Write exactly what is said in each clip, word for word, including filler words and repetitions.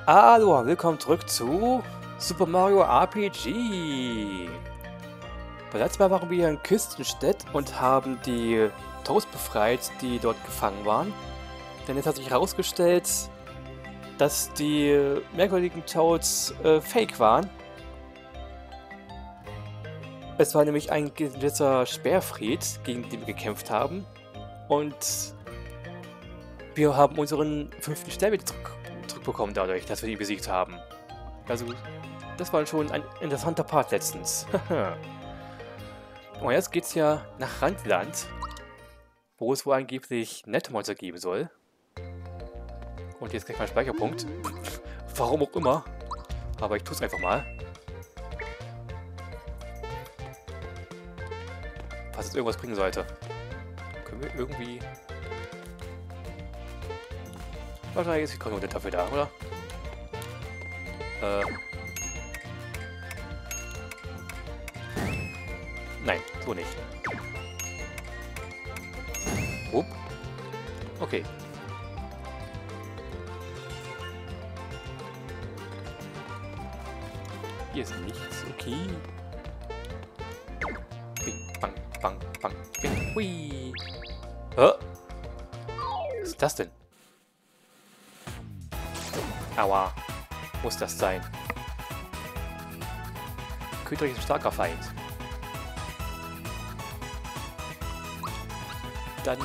Hallo, willkommen zurück zu Super Mario R P G. Beim letzten Mal waren wir hier in Küstenstedt und haben die Toads befreit, die dort gefangen waren. Denn jetzt hat sich herausgestellt, dass die merkwürdigen Toads äh, fake waren. Es war nämlich ein gewisser Sperrfried, gegen den wir gekämpft haben. Und wir haben unseren fünften Stern wieder zurück, zurückbekommen dadurch, dass wir ihn besiegt haben. Also, das war schon ein interessanter Part letztens. Und jetzt geht's ja nach Randland, wo es wohl angeblich nette Monster geben soll. Und jetzt gleich mal Speicherpunkt. Warum auch immer. Aber ich tue es einfach mal. Was es irgendwas bringen sollte. Können wir irgendwie... Wahrscheinlich ist die Konjunktur dafür da, oder? Äh... Nein, so nicht. Upp. Okay. Hier ist nichts, okay. Bing, bang, bang, bang, bing, hui. Hä? Was ist das denn? Aua. Muss das sein? Ködrich ist ein starker Feind. Dann...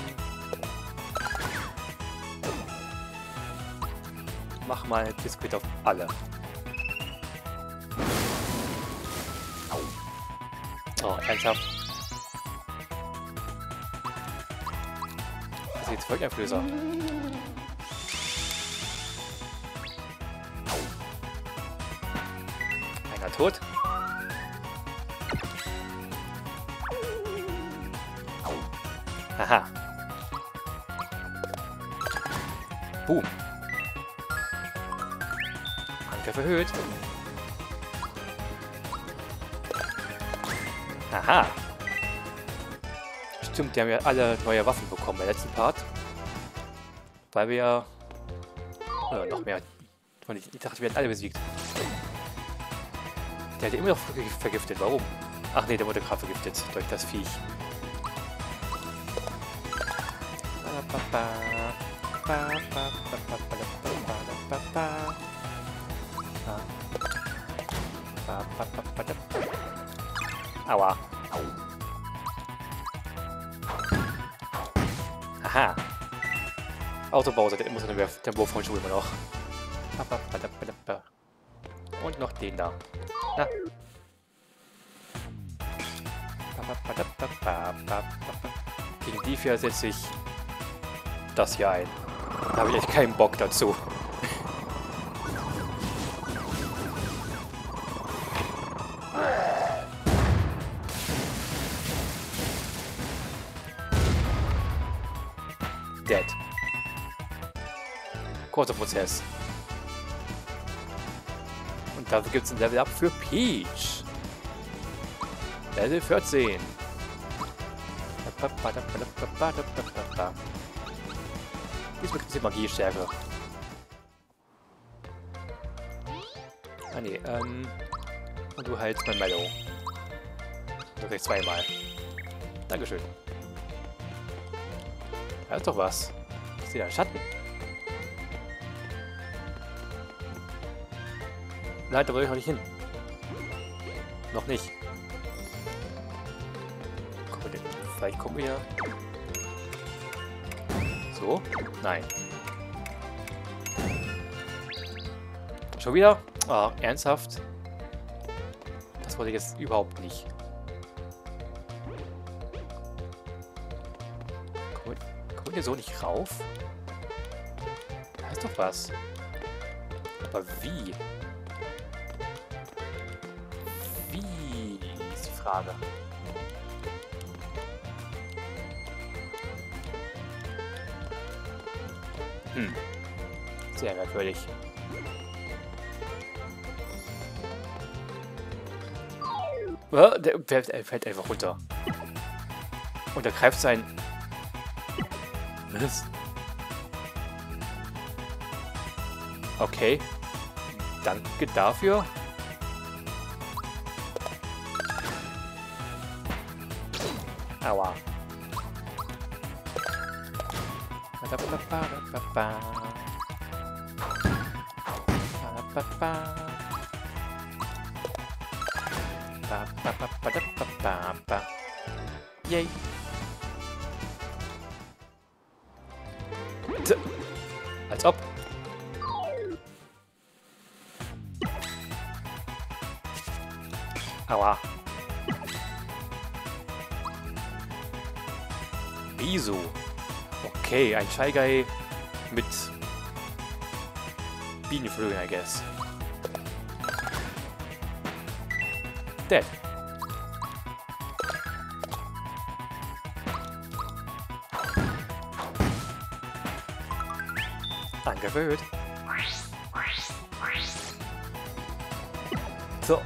mach mal Biskuit auf alle. Oh, ernsthaft? Das ist jetzt Volkeinflößer. Einer tot. Haha. Boom. Angriff erhöht. Aha. Stimmt, die haben ja alle neue Waffen bekommen im letzten Part. Weil wir ja... Oder noch mehr. Ich dachte, wir hätten alle besiegt. Der hat immer noch vergiftet. Warum? Ach nee, der wurde gerade vergiftet durch das Viech. Aua. Aha. Autobauser, der muss den Wurf von Schuhe immer noch. Und noch den da. Na. Gegen die vier setze ich das hier ein. Da habe ich echt keinen Bock dazu. Dead. Kurzer Prozess. Und dafür gibt es ein Level Up für Peach. Level vierzehn. Diesmal gibt es die Magiestärke. Ah ne, ähm... und du heilst mein Mellow. Du kriegst zweimal. Dankeschön. Da ist doch was. Ich sehe da einen Schatten. Nein, da will ich noch nicht hin. Noch nicht. Kommen wir denn? Vielleicht kommen wir ja... So? Nein. Schon wieder? Ah, ernsthaft? Das wollte ich jetzt überhaupt nicht. Kommen wir, kommen wir so nicht rauf? Da ist doch was. Aber wie? Wie ist die Frage. Hm. Sehr merkwürdig. Ja, der, der, der fällt einfach runter. Und er greift sein... Was? Okay. Danke dafür. Aua. Yay. T Als ob. Aua. Wieso? Okay, ein Shy Guy mit Bienenflügeln, I guess. Dead. Angewöhnt. So.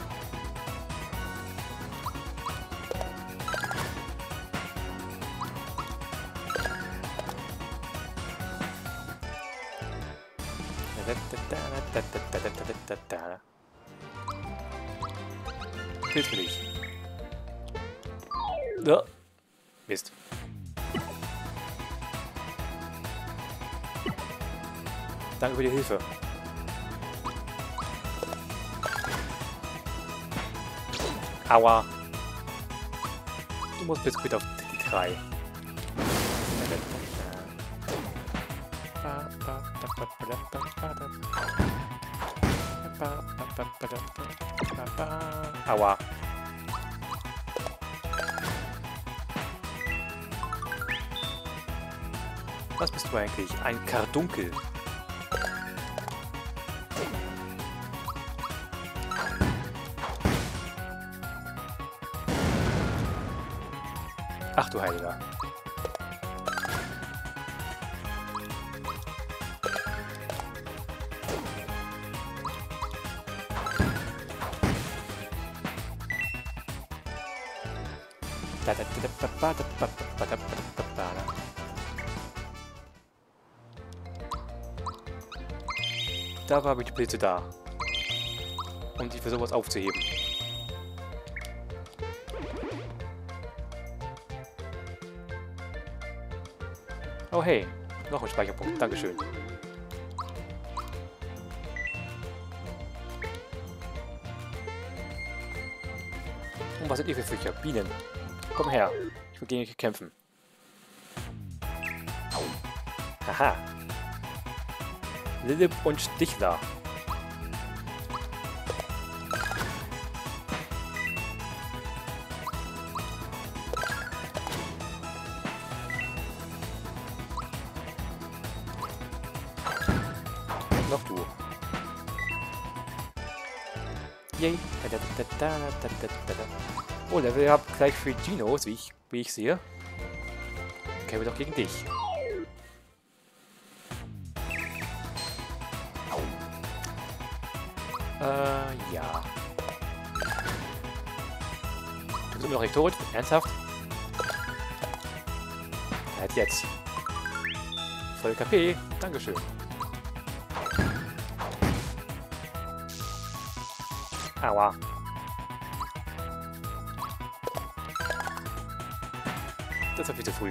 Hilf für dich. Ja. Mist. Danke für die Hilfe. Aua. Du musst bis bitte auf die drei. Aua. Was bist du eigentlich? Ein Kardunkel. Ach du Heiliger. Da habe ich die Blitze da. Um die für sowas aufzuheben. Oh hey, noch ein Speicherpunkt. Dankeschön. Und was sind ihr für Viecher? Bienen. Komm her. Ich will gegen euch kämpfen. Haha. Lillip und Stichler. Noch du. Yay. Oh, Level habt gleich für Dinos, wie ich, wie ich sehe. Okay, wir doch gegen dich. Äh, ja. Du bist immer noch nicht tot? Ernsthaft? Halt jetzt. Voll K P. Dankeschön. Aua. Das war viel zu früh.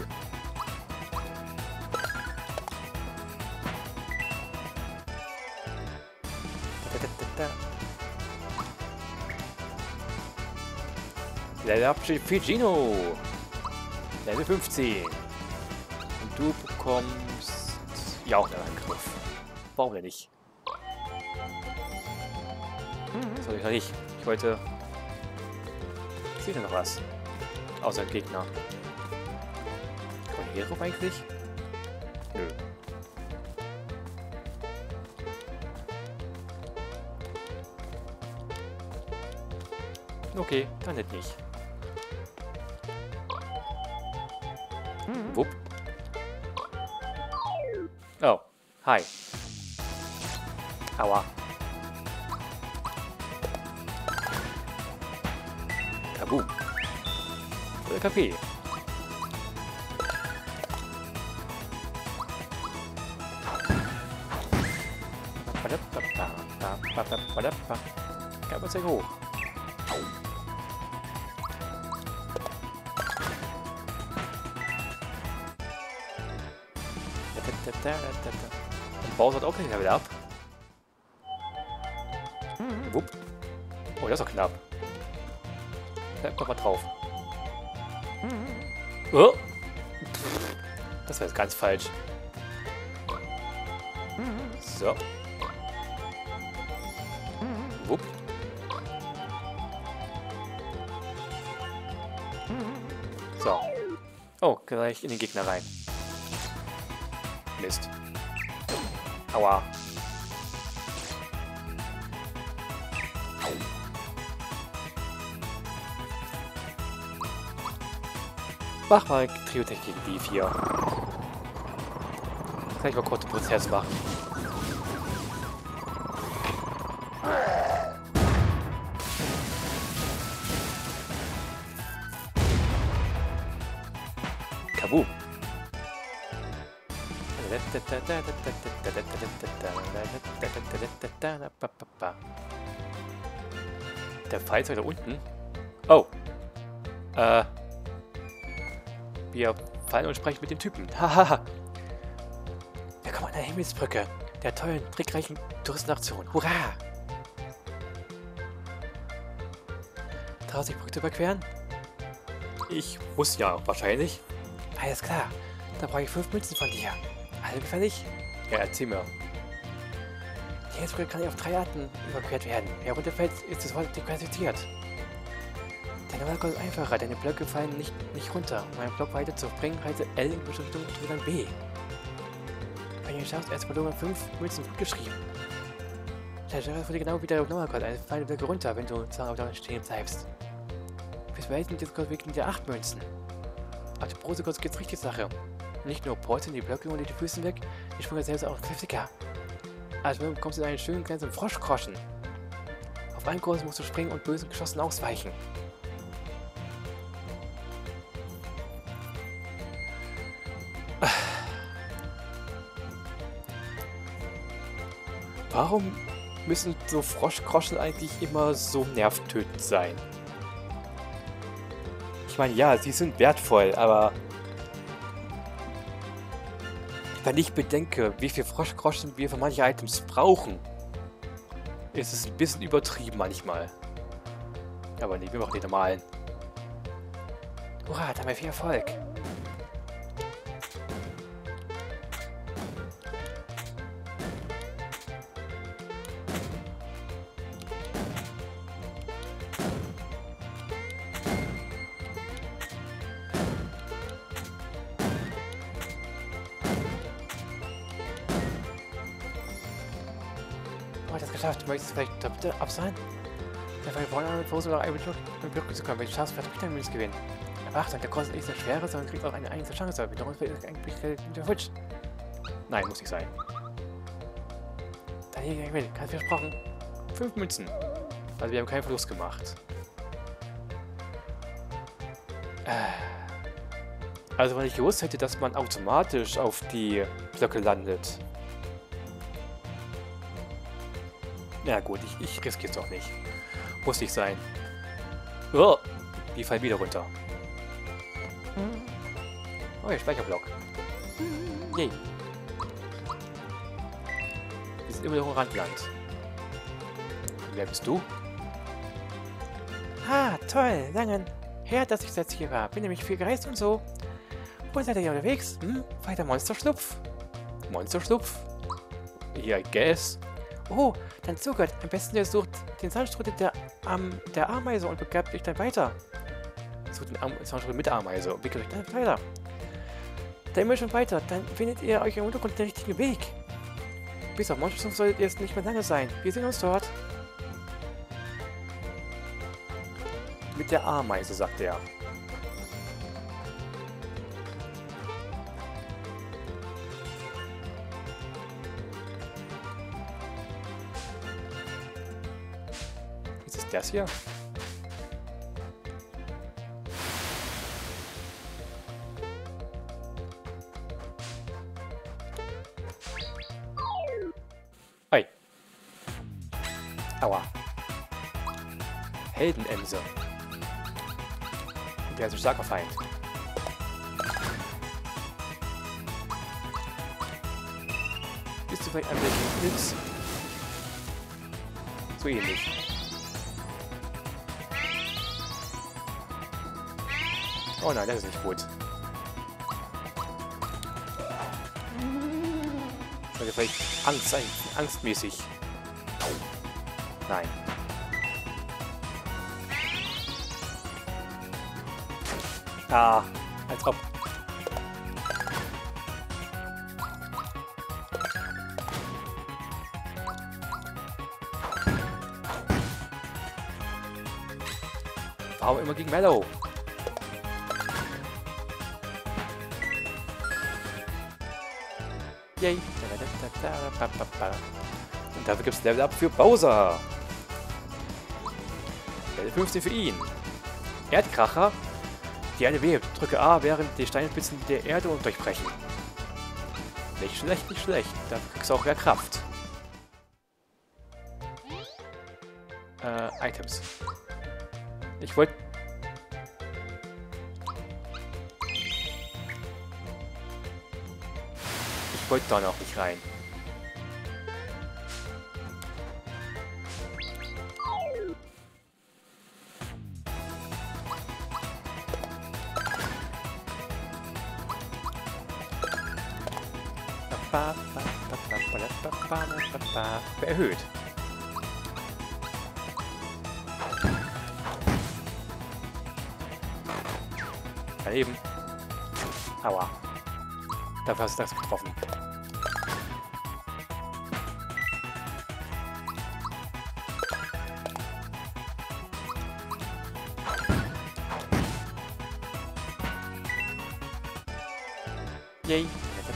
Level up für Gino. Level fünfzehn. Und du bekommst ja auch einen Angriff. Warum denn nicht? Das wollte ich noch nicht. Ich wollte... Sieht da noch was? Außer Gegner. Von hier rum eigentlich? Nö. Okay, dann nicht nicht. Wupp. Oh, hi. Aua. Kaboom. Voll K P. Kann man sehr hoch. Und Bowser hat auch nicht wieder ab. Wupp. Oh, das ist doch knapp. Bleibt doch mal drauf. Oh. Das war jetzt ganz falsch. So. Wupp. So. Oh, gleich in den Gegner rein. Mist. Aua. Mach mal Trio-Tech gegen die vier. Gleich mal kurz den Prozess machen. Kaboom. Der Pfeil ist weiter unten. Oh. Äh. Wir fallen und sprechen mit dem Typen. Hahaha. Willkommen an der Himmelsbrücke. Der tollen, trickreichen Touristennation. Hurra! Traust dich die Brücke zu überqueren? Ich muss ja, wahrscheinlich. Alles klar. Da brauche ich fünf Münzen von dir. Alle gefällig? Ja, erzähl mir. Die Himmelsbrücke kann auf drei Arten überquert werden. Wer runterfällt, ist es heute dequalifiziert. Der Normalkurs ist einfacher, deine Blöcke fallen nicht, nicht runter. Um einen Block weiter zu bringen, halte L in bestimmte Richtung und drücke dann B. Wenn du es schaffst, erst verloren fünf Münzen gut geschrieben. Der Sheriff würde genau wie der Normalkurs eine feine Blöcke runter, wenn du zwar auf der stehen bleibst. Fürs Verhältnis des Kurs wegen der acht Münzen. Auf dem Prosekurs geht's richtig Sache. Nicht nur polstern die Blöcke und die Füße weg, die Sprünge selbst auch kräftiger. Also kommst du in einen schönen kleinen Froschkroschen. Auf einen Kurs musst du springen und bösen Geschossen ausweichen. Warum müssen so Froschkroschen eigentlich immer so nervtötend sein? Ich meine, ja, sie sind wertvoll, aber wenn ich bedenke, wie viel Froschkroschen wir für manche Items brauchen, ist es ein bisschen übertrieben manchmal. Aber nee, wir machen die normalen. Hurra, da haben wir viel Erfolg. Oh, das geschafft. Möchtest du vielleicht da bitte ab sein? Der wir wollen mit Pose oder ein Glück zu kommen. Wenn du schaffst, wird du Minus gewinnen. Aber Achtung, der Kurs ist nicht so schwer, sondern kriegt auch eine einzelne Chance. Wiederum ist eigentlich der Futsch. Nein, muss nicht sein. Da hier will, ganz versprochen. Fünf Münzen. Also wir haben keinen Verlust gemacht. Also wenn ich gewusst hätte, dass man automatisch auf die Blöcke landet. Ja gut, ich, ich riskiere es doch nicht. Muss nicht sein. Oh, die fallen wieder runter. Oh, der Speicherblock. Yay. Wir sind immer noch im Randland. Wer bist du? Ah, toll. Lange her, dass ich jetzt hier war. Bin nämlich viel gereist und so. Wo seid ihr hier unterwegs? Hm? Weiter Monsterschlupf. Monsterschlupf? Ja, I guess. Oh, dann zögert. Am besten ihr sucht den Sandstrudel der, um, der Ameise und begabt euch dann weiter. Sucht den Sandstrudel mit der Ameise und wickelt euch dann weiter. Dann immer schon weiter, dann findet ihr euch im Untergrund den richtigen Weg. Bis auf Monsterschlupf solltet ihr es nicht mehr lange sein. Wir sehen uns dort. Mit der Ameise, sagt er. Das hier? Hi. Aua. Heldenemse. Der ist ein starker Feind. Bist du vielleicht ein bisschen Pilz? So ähnlich. Oh nein, das ist nicht gut. Sollte vielleicht Angst sein, angstmäßig. Nein. Ah, als ob. Warum immer gegen Mellow? Yay. Und dafür gibt es Level Up für Bowser. Level fünfzehn für ihn. Erdkracher. Die Erde bebt. Drücke A, während die Steinspitzen der Erde und durchbrechen. Nicht schlecht, nicht schlecht. Da kriegst du auch mehr Kraft. Äh, Items. Ich wollte... Ich wollte da noch nicht rein. Erhöht. Daneben. Aua. Dafür hast du das getroffen. Yay.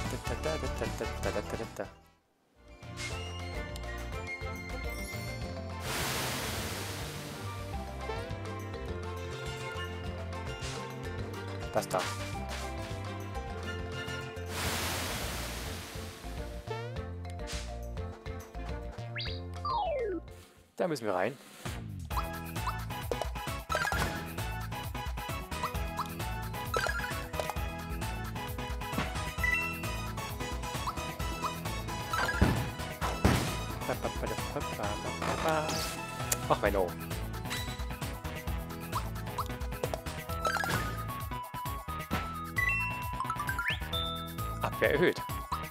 Das da. Da müssen wir rein. Ach, Menno. Abwehr erhöht.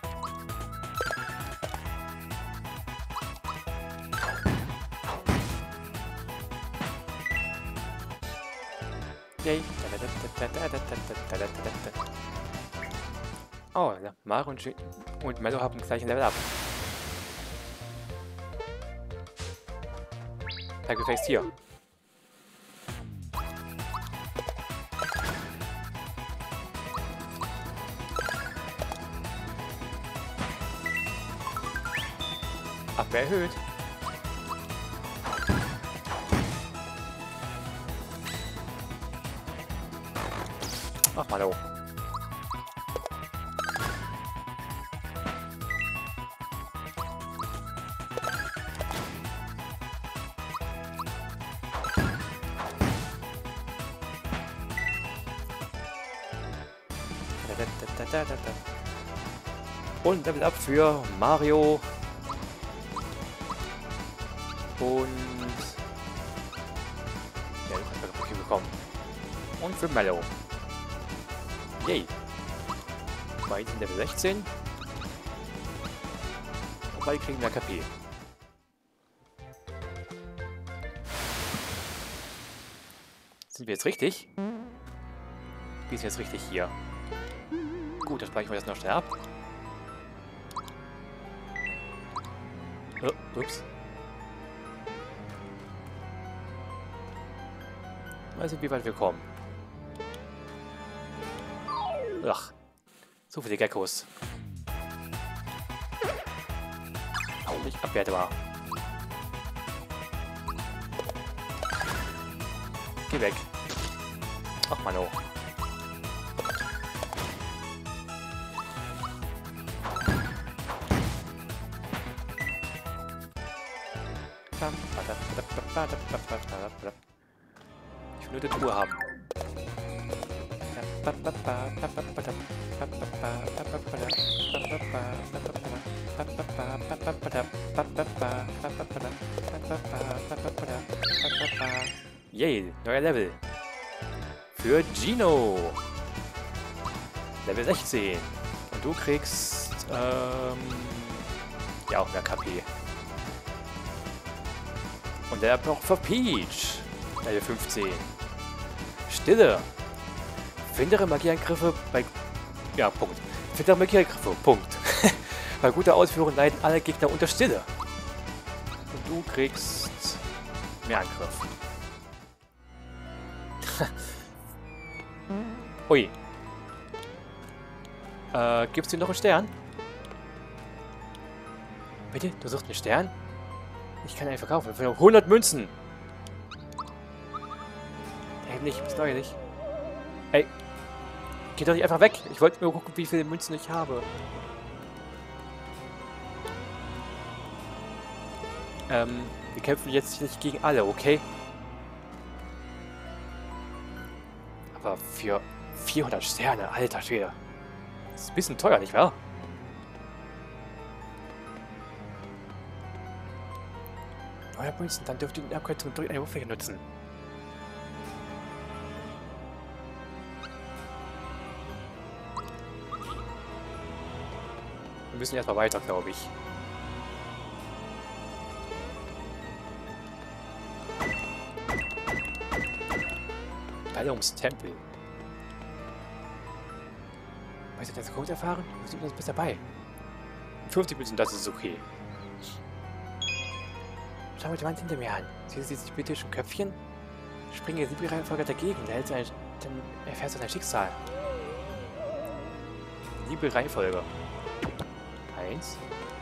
Yay. Oh, ja. Mario und, und Mello haben gleich ein Level Up. Bleib gefälligst hier. Abwehr erhöht. Ach, hallo. Und Level Up für Mario. Und... Ja, ich habe bekommen. Und für Mellow. Yay. Beide sind Level sechzehn. Und beide kriegen mehr K P. Sind wir jetzt richtig? Wir sind jetzt richtig hier. Gut, dann speichern wir das noch schnell ab. Oh, ups. Mal sehen, wie weit wir kommen. Ach, so viele Geckos. Nicht abwertbar. Geh weg. Ach, Mano. Ich will nur die Truhe haben. Yay, neuer Level. Für Gino. Level sechzehn. Und du kriegst, ähm, ja auch mehr K P. Und der noch für Peach. Level fünfzehn. Stille. Findere Magieangriffe bei... Ja, Punkt. Findere Magieangriffe, Punkt. Bei guter Ausführung leiden alle Gegner unter Stille. Und du kriegst mehr Angriff. Ui. Äh, gibt's dir noch einen Stern? Bitte? Du suchst einen Stern? Ich kann einen verkaufen. Für hundert Münzen. Ey, nicht. Bist neulich. Ey. Geh doch nicht einfach weg. Ich wollte nur gucken, wie viele Münzen ich habe. Ähm, wir kämpfen jetzt nicht gegen alle, okay? Aber für vierhundert Sterne, alter Schwede. Das ist ein bisschen teuer, nicht wahr? neunhundert Münzen, dann dürft ihr die Abkürzung durch eine Oberfläche nutzen. Wir müssen erstmal weiter, glaube ich. Ballungstempel. Weißt du, das Code erfahren? Du bist, bist dabei. fünfzig Münzen, das ist okay. Schau mal die Wand hinter mir an. Siehst du dieses britischen Köpfchen? Springe die Liebe-Reihenfolge dagegen, dann, ein, dann erfährst du dein Schicksal. Liebe-Reihenfolge. Eins.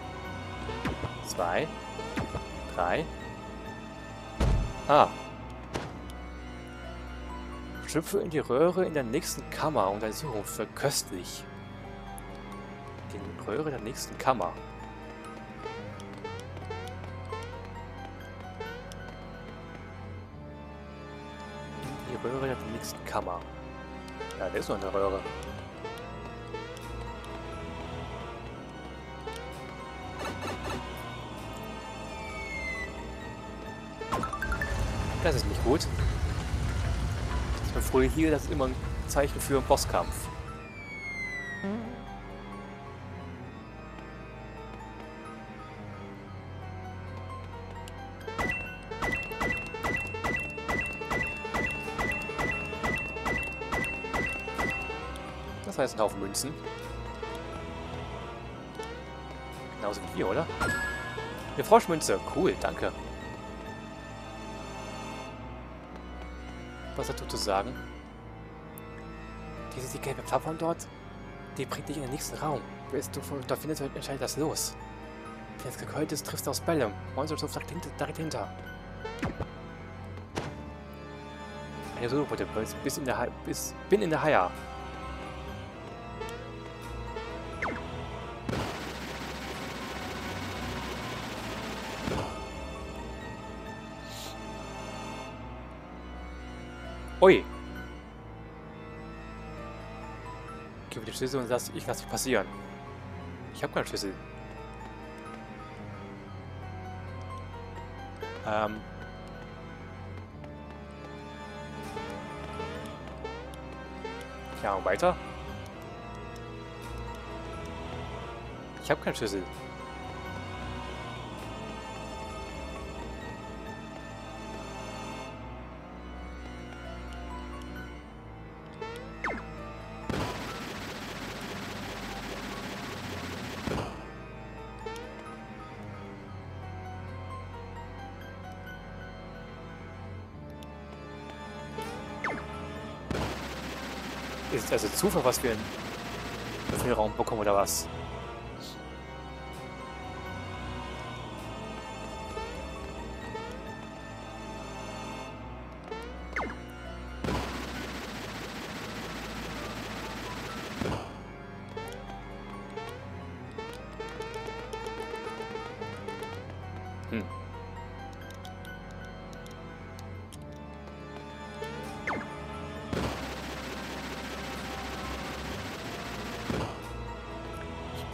Zwei. Drei. Ah. Schlüpfe in die Röhre in der nächsten Kammer. Untersuchung für köstlich. Die Röhre der nächsten Kammer. In die Röhre der nächsten Kammer. Ja, da ist noch eine Röhre. Das ist nicht gut. Früher hier, das ist immer ein Zeichen für einen Bosskampf. Das heißt ein Haufen Münzen. Genauso wie hier, oder? Eine Froschmünze. Cool, danke. Was hat du zu sagen? Diese die gelbe Plattform dort, die bringt dich in den nächsten Raum. Willst du da findest du entscheidend das los. Wenn es gekeult ist, triffst du aus Bälle. Monster direkt hinter. Direkt hinter. Eine Solo-Putte, bis in der Hai, bis bin in der Haia. Ui. Gib mir den Schlüssel und lass, ich lass dich passieren. Ich habe keinen Schlüssel. Ähm. Ja, und weiter. Ich habe keinen Schlüssel. Ist also Zufall, was wir in den Raum bekommen, oder was? Hm.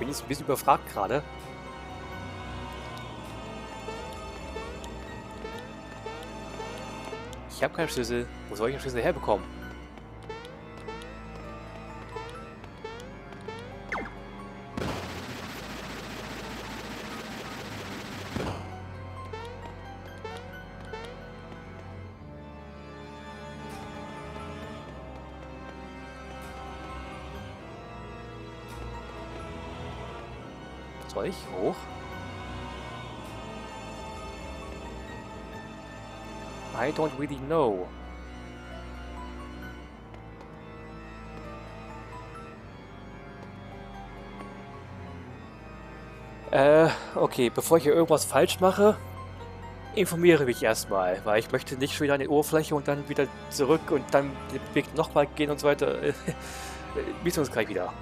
bin jetzt ein bisschen überfragt gerade. Ich habe keinen Schlüssel. Wo soll ich einen Schlüssel herbekommen? Soll ich hoch? I don't really know. Äh, okay, bevor ich hier irgendwas falsch mache, informiere mich erstmal, weil ich möchte nicht schon wieder an die Oberfläche und dann wieder zurück und dann den Weg nochmal gehen und so weiter. Wir sehen uns gleich wieder.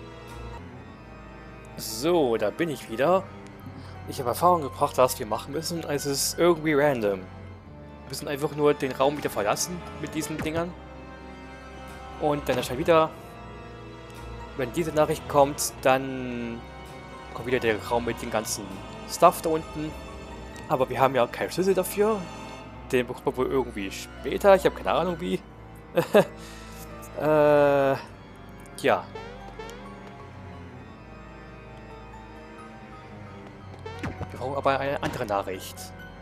So, da bin ich wieder. Ich habe Erfahrung gebracht, was wir machen müssen. Es ist irgendwie random. Wir müssen einfach nur den Raum wieder verlassen mit diesen Dingern. Und dann erscheint wieder, wenn diese Nachricht kommt, dann kommt wieder der Raum mit dem ganzen Stuff da unten. Aber wir haben ja keinen Schlüssel dafür. Den bekommt man wohl irgendwie später. Ich habe keine Ahnung wie. äh, ja. Wir brauchen aber eine andere Nachricht.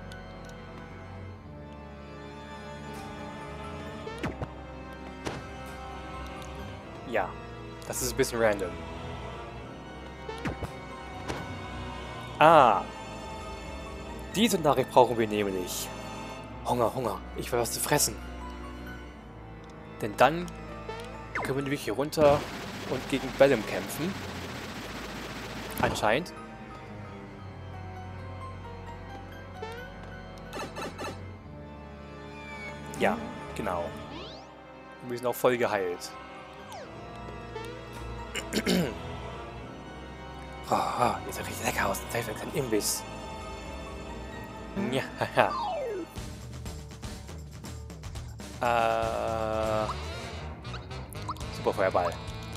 Ja, das ist ein bisschen random. Ah. Diese Nachricht brauchen wir nämlich. Hunger, Hunger. Ich will was zu fressen. Denn dann können wir nämlich hier runter und gegen Bellum kämpfen. Anscheinend. Ja, genau. Wir sind auch voll geheilt. Oh, oh, jetzt sieht richtig lecker aus. Zeit für einen Imbiss. Ja, haha. Äh. Super Feuerball.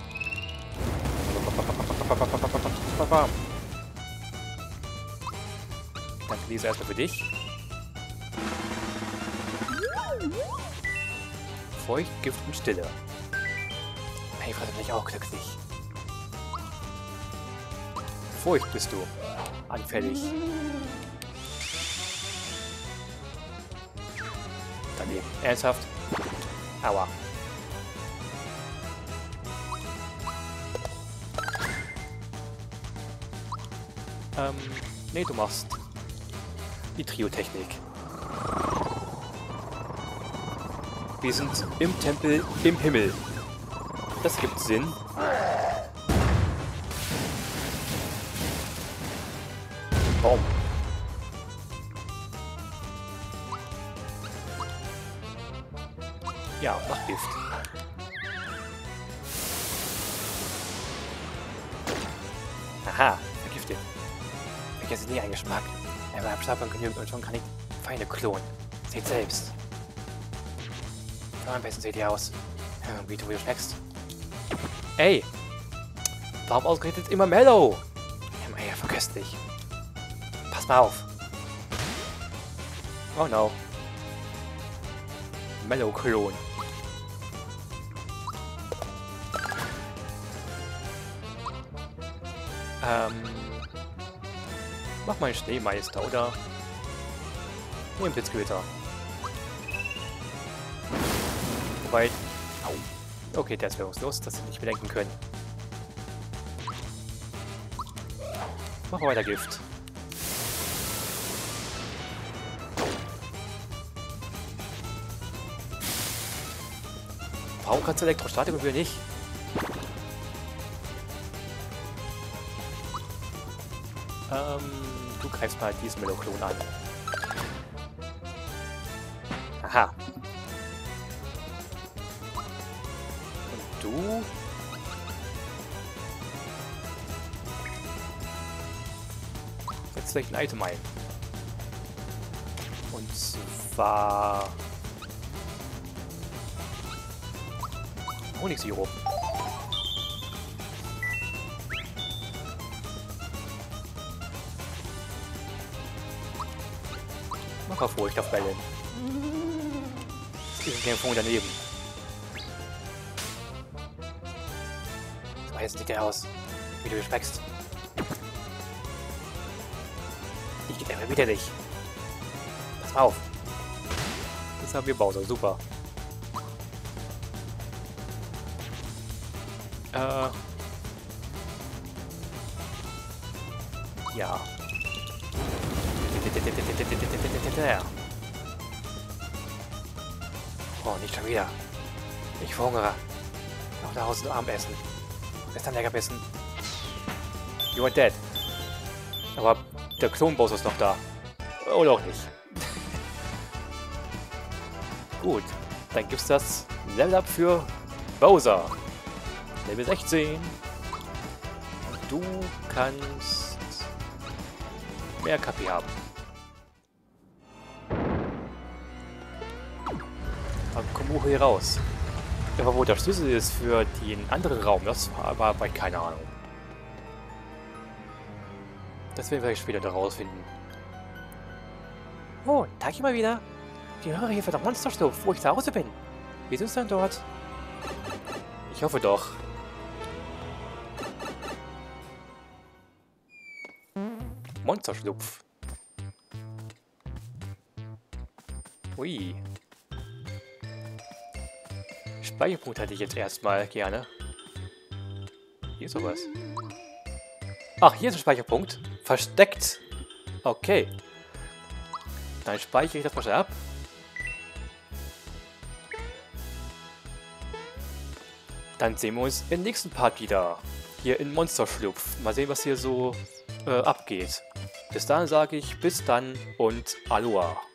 Danke, Lisa, erstmal für dich. Feucht, Gift und Stille. Hey, Fresse, bin ich auch glücklich. Furcht bist du. Anfällig. Daneben. Ernsthaft? Aua. Ähm, nee, du machst die Trio-Technik. Wir sind im Tempel im Himmel. Das gibt Sinn. Baum. Ja, mach Gift. Aha, vergiftet. Vergesse nie einen Geschmack. Einmal abschlappern genügt und schon kann ich Feinde klonen. Seht selbst. Am besten seht ihr aus. Wie du, wie du schmeckst. Ey! Warum ausgerechnet immer Mellow? Immer eher verköstlich. Pass mal auf. Oh no. Mellow-Klon. Ähm. Mach mal einen Schneemeister, oder? Nee, ein Blitzgewitter. Wobei. Au. Okay, der ist wirkungslos, dass sie nicht bedenken können. Mach mal weiter Gift. Warum kannst du Elektrostatik und wir nicht? Ähm, du greifst mal diesen Meloklon an. Aha. Und du? Setzt vielleicht ein Item ein. Und zwar... Honigsirup. Macherfurcht auf Bällen. Das ist ein Kämpfung daneben. So, jetzt sieht der aus. Wie du schmeckst. Ich geht einfach wieder dich. Pass mal auf. Jetzt haben wir Bowser. Super. Äh. Ja. Oh, nicht schon wieder. Ich verhungere. Noch nach Hause Abend essen. Ist dann lecker essen. You are dead. Aber der Klonboss ist noch da. Oder auch nicht. Gut. Dann gibt's das Level Up für Bowser. Level sechzehn. Und du kannst mehr K P haben. Dann komm hoch hier raus. Aber wo der Schlüssel ist für den anderen Raum, das war aber bei keine Ahnung. Das werden wir später noch rausfinden. Oh, Tag mal wieder. Die höre hier für den Monsterstopf, wo ich zu Hause bin. Wie ist es denn dort? Ich hoffe doch. Monsterschlupf. Ui. Speicherpunkt hätte ich jetzt erstmal gerne. Hier ist sowas. Ach, hier ist ein Speicherpunkt. Versteckt. Okay. Dann speichere ich das mal schnell ab. Dann sehen wir uns im nächsten Part wieder. Hier in Monsterschlupf. Mal sehen, was hier so äh, abgeht. Bis dahin sage ich bis dann und Aloha.